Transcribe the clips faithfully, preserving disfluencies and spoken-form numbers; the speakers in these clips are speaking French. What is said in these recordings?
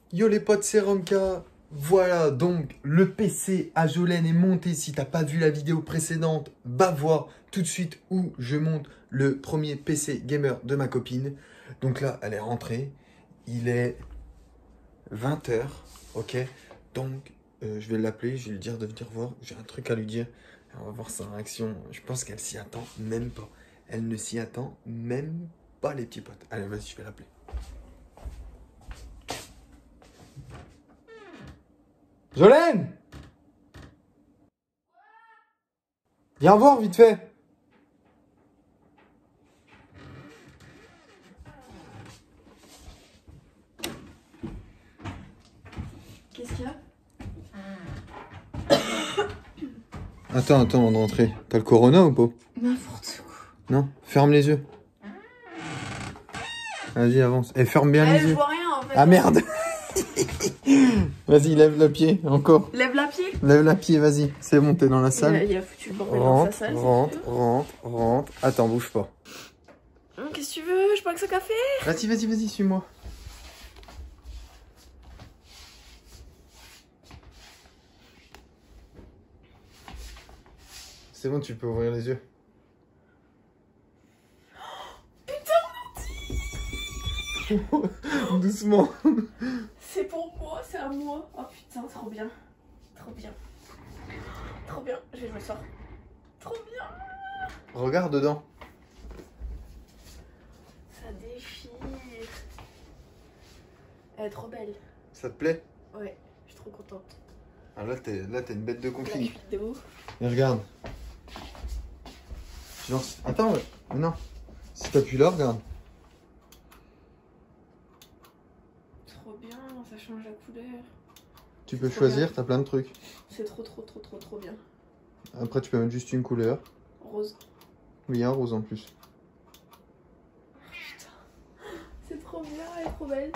Yo les potes, c'est Romka. Voilà, donc le P C à Jolène est monté. Si t'as pas vu la vidéo précédente, va voir tout de suite où je monte le premier P C gamer de ma copine. Donc là, elle est rentrée. Il est vingt heures, ok. Donc, euh, je vais l'appeler, je vais lui dire de venir voir. J'ai un truc à lui dire. On va voir sa réaction. Je pense qu'elle s'y attend même pas. Elle ne s'y attend même pas, les petits potes. Allez, vas-y, je vais l'appeler. Jolène! Viens voir vite fait. Qu'est-ce qu'il y a? Attends, attends, on va rentrer. T'as le corona ou pas? N'importe quoi. Non? Ferme les yeux. Vas-y, avance. Et ferme bien Eh, les je yeux. vois rien en fait. Ah merde. Vas-y, lève le pied, encore. Lève la pied. Lève la pied, vas-y. C'est bon, t'es dans la salle. Il a, il a foutu le bordel dans sa Rentre, salle. rentre, rentre, rentre. Attends, bouge pas. Hum, Qu'est-ce que tu veux? Je prends que ça café. Vas-y, vas-y, vas-y, suis-moi. C'est bon, tu peux ouvrir les yeux. Doucement. C'est pour moi, c'est à moi. Oh putain, trop bien. Trop bien. Trop bien. Je vais jouer ça. Trop bien. Regarde dedans. Ça déchire. Elle est trop belle. Ça te plaît? Ouais, je suis trop contente. Ah là, t'es là, t'es une bête de La conquille. cuite de ouf. Et regarde. Genre, attends, non. Si t'appuies là, regarde. Trop bien, ça change la couleur. Tu peux Trop choisir, bien. t'as plein de trucs. C'est trop trop trop trop trop bien. Après, tu peux mettre juste une couleur. Rose. Oui, il y a un rose en plus. Putain. C'est trop bien, elle est trop belle.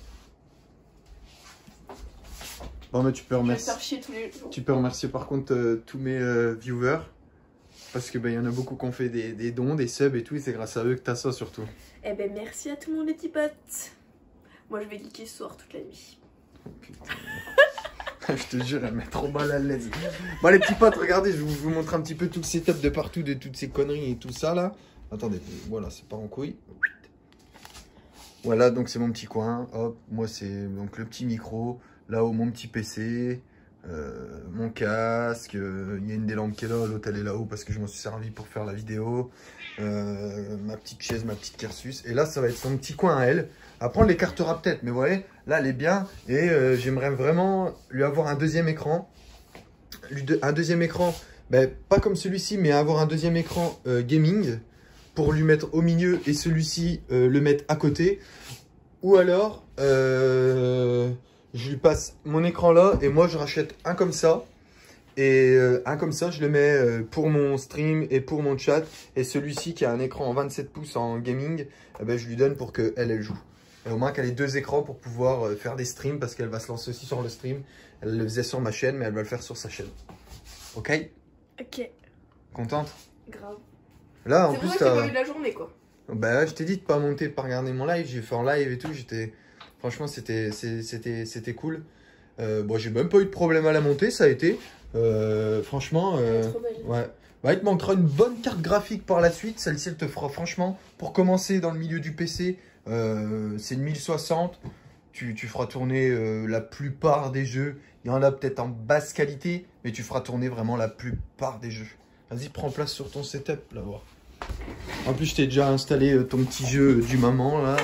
Bon, mais tu peux Je vais remercier. faire chier tous les jours. Tu peux remercier par contre euh, tous mes euh, viewers. Parce que bah, y en a beaucoup qui ont fait des, des dons, des subs et tout. Et c'est grâce à eux que t'as ça surtout. Eh ben merci à tout le monde les petits potes. Moi je vais geeker ce soir toute la nuit. Oh, putain. Je te jure, elle met trop mal à l'aise. Bon, les petits potes, regardez, je vous, je vous montre un petit peu tout le setup de partout, de toutes ces conneries et tout ça là. Attendez, voilà, c'est pas en couille. Voilà, donc c'est mon petit coin. Hop, moi c'est donc le petit micro. Là-haut, mon petit P C. Euh, mon casque. Il euh, y a une des lampes qui est là. L'autre, elle est là-haut parce que je m'en suis servi pour faire la vidéo. Euh, ma petite chaise, ma petite Kersus. Et là, ça va être son petit coin à elle. Après, on l'écartera peut-être. Mais vous voyez, là, elle est bien. Et euh, j'aimerais vraiment lui avoir un deuxième écran. Lui de, un deuxième écran, ben, pas comme celui-ci, mais avoir un deuxième écran euh, gaming. Pour lui mettre au milieu et celui-ci euh, le mettre à côté. Ou alors, euh, je lui passe mon écran là et moi je rachète un comme ça. Et euh, un comme ça, je le mets euh, pour mon stream et pour mon chat. Et celui-ci qui a un écran en vingt-sept pouces en gaming, eh ben, je lui donne pour qu'elle, elle joue. Et au moins qu'elle ait deux écrans pour pouvoir euh, faire des streams parce qu'elle va se lancer aussi sur le stream. Elle le faisait sur ma chaîne, mais elle va le faire sur sa chaîne. Ok? Ok, Contente? grave. Là, en C'est plus, pour ça que j'ai t'as... pas eu de la journée quoi. Bah, je t'ai dit de pas monter, de pas regarder mon live. J'ai fait en live et tout. J'étais, franchement, c'était, c'était, c'était cool. Euh, bon, j'ai même pas eu de problème à la montée, ça a été. Euh, franchement, euh, Trop belle. ouais. Bah, il te manquera une bonne carte graphique par la suite. Celle-ci, elle te fera, franchement, pour commencer dans le milieu du P C, euh, c'est une mille soixante. Tu, tu feras tourner euh, la plupart des jeux. Il y en a peut-être en basse qualité, mais tu feras tourner vraiment la plupart des jeux. Vas-y, prends place sur ton setup, là, voir. En plus, je t'ai déjà installé euh, ton petit jeu euh, du maman, là.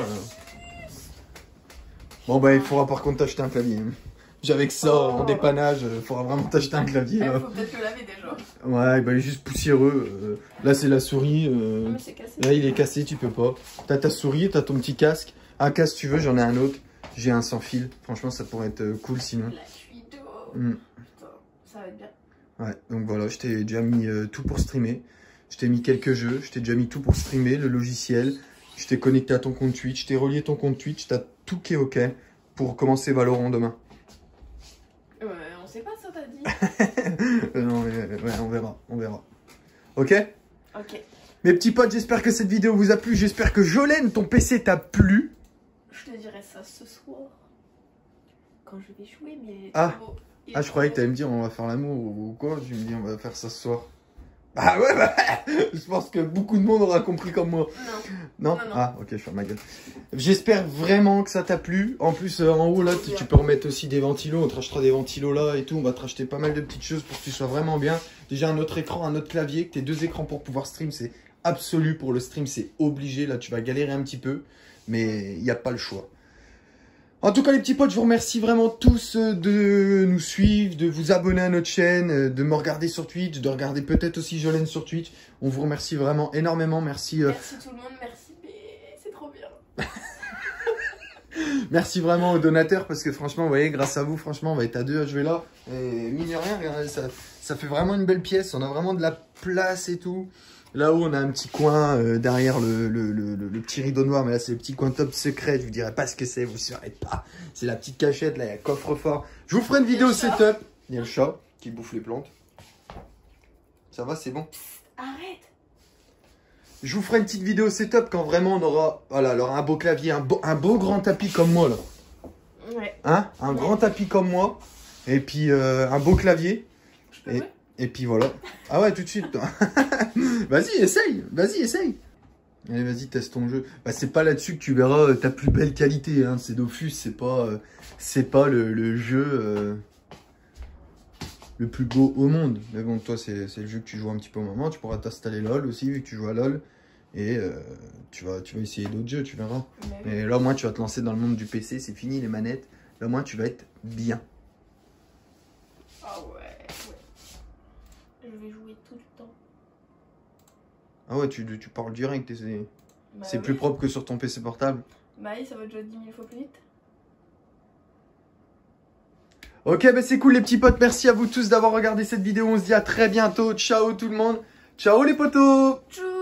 Bon, bah, il faudra par contre t'acheter un clavier. J'avais que ça Oh. en dépannage, il faudra vraiment t'acheter un clavier. Il Là. faut peut-être le laver déjà. Ouais, bah, il est juste poussiéreux. Euh, là, c'est la souris. Euh, Non, mais c'est cassé. là, il est cassé, tu peux pas. T'as ta souris, t'as ton petit casque. Un casque, tu veux, j'en ai un autre. J'ai un sans fil. Franchement, ça pourrait être euh, cool sinon. La cuite d'eau. Mm. Putain, ça va être bien. Ouais, donc voilà, je t'ai déjà mis euh, tout pour streamer. Je t'ai mis quelques jeux, je t'ai déjà mis tout pour streamer, le logiciel. Je t'ai connecté à ton compte Twitch, je t'ai relié ton compte Twitch, t'as tout qui est ok pour commencer Valorant demain. Ouais, on sait pas ça, t'as dit. Non, mais ouais, on verra, on verra. Ok? Ok. Mes petits potes, j'espère que cette vidéo vous a plu. J'espère que Jolène, ton P C t'a plu. Je te dirai ça ce soir. quand je vais jouer, mais... Ah, Bon, ah je croyais que t'allais me dire on va faire l'amour ou quoi. Je me dis on va faire ça ce soir. Ah ouais, bah, je pense que beaucoup de monde aura compris comme moi. Non. Non, non, non. Ah, ok, je ferme ma gueule. J'espère vraiment que ça t'a plu. En plus, euh, en haut, là, tu, tu peux remettre aussi des ventilos. On te rachètera des ventilos là et tout. On va te racheter pas mal de petites choses pour que tu sois vraiment bien. Déjà, un autre écran, un autre clavier. Que t'aies deux écrans pour pouvoir stream. C'est absolu pour le stream. C'est obligé. Là, tu vas galérer un petit peu. Mais il n'y a pas le choix. En tout cas, les petits potes, je vous remercie vraiment tous de nous suivre, de vous abonner à notre chaîne, de me regarder sur Twitch, de regarder peut-être aussi Jolène sur Twitch. On vous remercie vraiment énormément. Merci. Euh... Merci tout le monde, merci. C'est trop bien. Merci vraiment aux donateurs parce que franchement, vous voyez, grâce à vous, franchement, on va être à deux à jouer là. Et mine de rien, regardez, ça, ça fait vraiment une belle pièce. On a vraiment de la place et tout. Là-haut, on a un petit coin euh, derrière le, le, le, le, le petit rideau noir. Mais là, c'est le petit coin top secret. Je vous dirai pas ce que c'est, vous ne saurez pas. C'est la petite cachette, là, il y a coffre-fort. Je vous ferai une vidéo setup. Il y a le chat qui bouffe les plantes. Ça va, c'est bon? Arrête. Je vous ferai une petite vidéo setup quand vraiment on aura, voilà, alors un beau clavier, un beau, un beau grand tapis comme moi, là. Ouais. Hein? Un Ouais. grand tapis comme moi. Et puis, euh, un beau clavier. Je peux Et, jouer et puis voilà. Ah ouais, tout de suite. Vas-y, essaye. Vas-y, essaye. Allez, vas-y, teste ton jeu. Bah, c'est pas là-dessus que tu verras euh, ta plus belle qualité. Hein. C'est Dofus, c'est pas, euh, c'est pas le, le jeu euh, le plus beau au monde. Mais bon, toi, c'est le jeu que tu joues un petit peu au moment. Tu pourras t'installer LOL aussi, vu que tu joues à LOL. Et euh, tu, vas, tu vas essayer d'autres jeux, tu verras. Mais... Et là, au moins, tu vas te lancer dans le monde du P C. C'est fini, les manettes. Là, au moins, tu vas être bien. Ah ouais, ouais. Je vais jouer tout le temps. Ah ouais, tu, tu parles direct. C'est Bah c'est oui. plus propre que sur ton P C portable. Bah oui, ça va déjà dix mille fois plus vite. Ok, bah c'est cool les petits potes. Merci à vous tous d'avoir regardé cette vidéo. On se dit à très bientôt. Ciao tout le monde. Ciao les potos. Tchou.